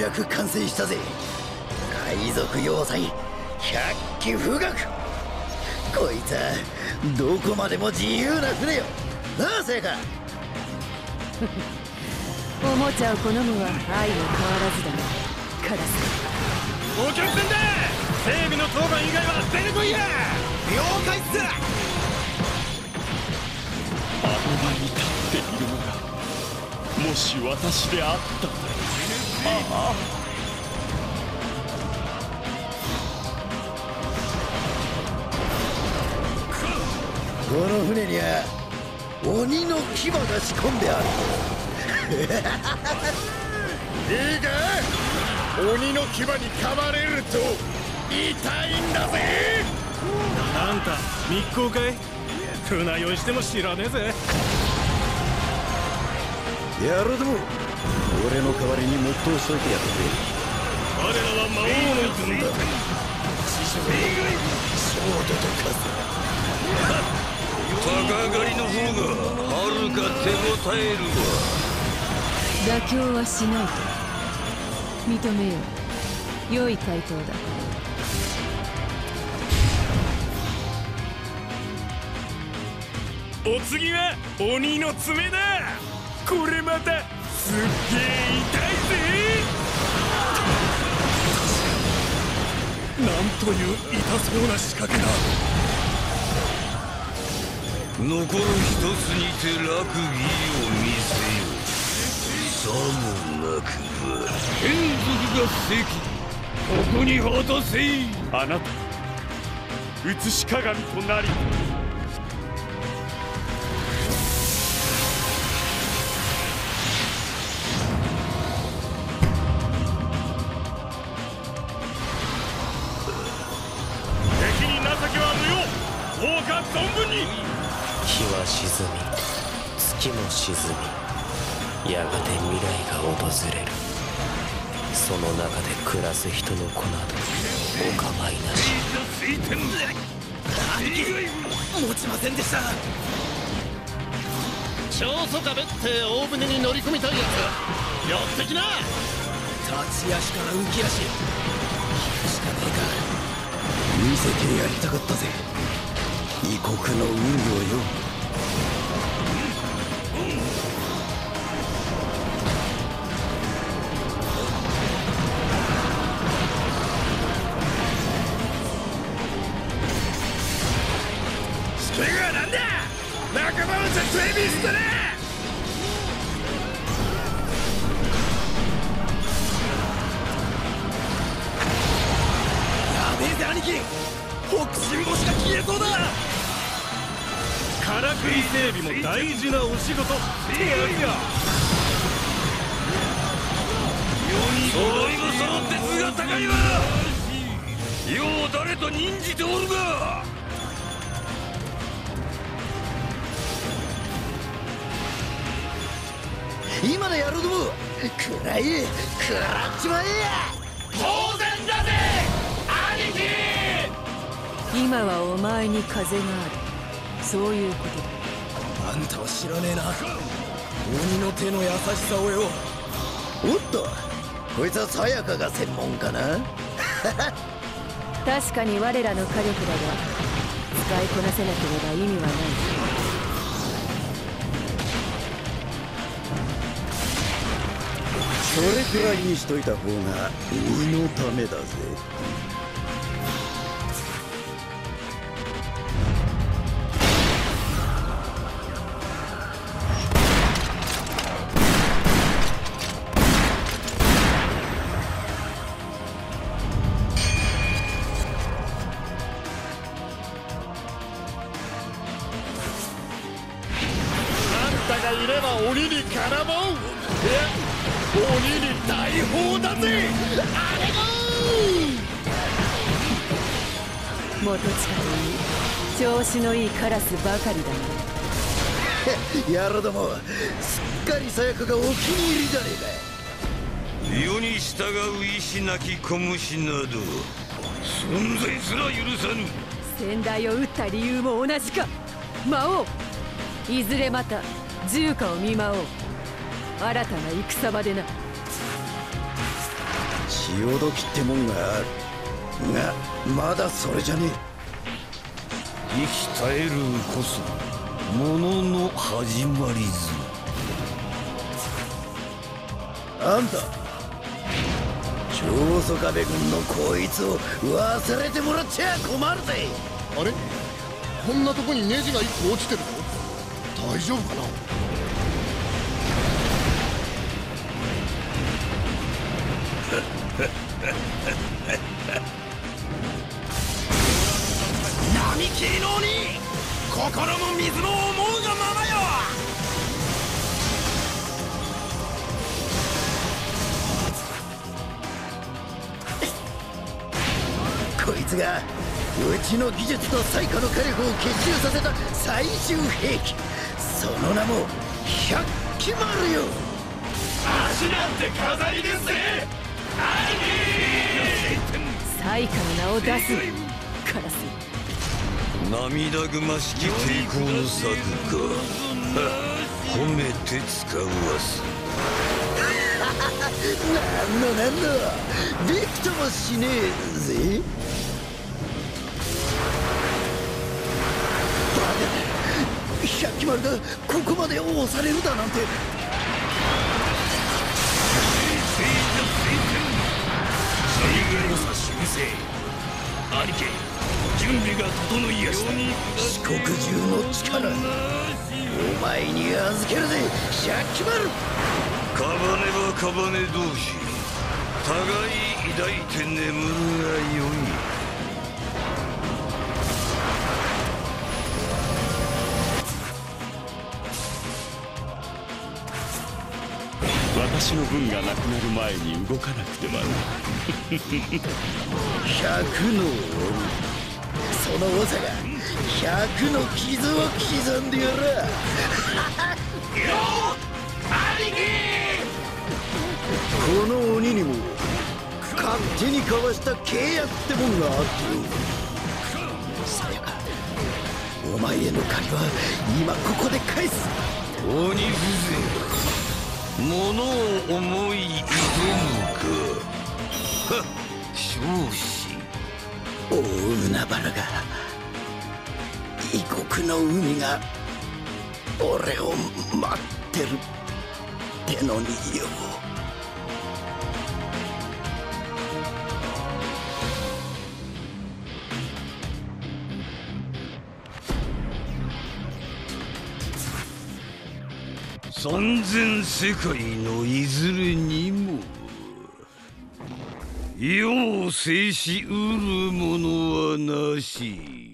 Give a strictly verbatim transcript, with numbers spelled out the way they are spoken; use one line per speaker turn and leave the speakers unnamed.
やく完成したぜ。海賊要塞百鬼不覚。こいつはどこまでも自由な船よなあ、せやか。
おもちゃを好むは愛も変わらずだな、カラス。
お客さんだ。整備の当番以外は出てこいや。
了解っす。
あの場に立っているのがもし私であったら。ああ、
この船には鬼の牙が仕込んである。
いいか、鬼の牙に噛まれると痛いんだぜ。あんた密航かい。船酔いしても知らねえぜ。
やるども、俺の代わりに黙祷しといてやるぜ。
我らは魔王の軍だ。
ショートとカズ。
鷹狩りの方がはるか手応えるわ。
妥協はしないと認めよう。良い回答だ。
お次は鬼の爪だ。これまたすっげえ痛いぜ。なんという痛そうな仕掛けだ。
残る一つにて楽儀を見せよ。さもなくば眷属が席ここに落とせい。
あなた映し鏡となり
敵に情けは無用。どうか存分に。
日は沈み月も沈み、やがて未来が訪れる。その中で暮らす人の子などお構いなし。
兄貴、持ちませんでした。
長宗我部って大船に乗り込みたいやつ寄ってきな。
立ち足から浮き足、引くしかねえか。見せてやりたかったぜ、異国の運をよ。
それがなんだ。仲間を絶対見捨てね。
やべえぜ兄貴、北進星が消えそうだ。
からくり整備も大事なお仕事ってやるよ。
揃いも揃って図が高いわ。よう誰と任じておるが。
今のやるども、くらえ、食らっちまえや。
当然だぜ兄貴。
今はお前に風がある、そういうことだ。
あんたは知らねえな、鬼の手の優しさをよ。おっと、こいつはさやかが専門かな。
確かに我らの火力だが、使いこなせなければ意味はない。
それくらいにしといた方が身のためだぜ。
あんたがいれば鬼に絡もう。いや、鬼に大砲だぜ。あれも
元近といい調子のいいカラスばかりだな。
やるども、すっかりさやかがお気に入りじゃねえか。
世に従う意志なき小虫など存在すら許さぬ。
先代を撃った理由も同じか。魔王、いずれまた重火を見舞おう。新たな戦場でな。
潮時ってもんがあるが、まだそれじゃね
生き絶えるこそものの始まりず。
あんた長宗我部軍のこいつを忘れてもらっちゃ困るぜ。
あれ、こんなとこにネジがいっこ落ちてるぞ。大丈夫かな。
闇切りの鬼、心も水も思うがままよ。
こいつがうちの技術と最下の火力を結集させた最終兵器、その名も百鬼丸よ。
足なんて飾りですぜ。
最下の名を出すカラス。
涙ぐましき抵抗の策か。褒めて使うわす。
なんのなんの、びくともしねえぜ。バカ、百鬼丸がここまで押されるだなんて。
兄貴、準備が整いやした。
四国中の力お前に預けるぜ百鬼丸。
カバネはカバネ同士、互い抱いて眠るがよい。
私の分がなくなる前に動かなくてはな。
百の鬼、その長が百の傷を刻んでやら。この鬼にも勝手に交わした契約ってもんがあってよ。さやか、お前への借りは今ここで返す。
鬼風情、物を思い挑むか。はっ、少子
大海原が、異国の海が俺を待ってるってのによ。
三千世界のいずれにも世を制しうるものはなし。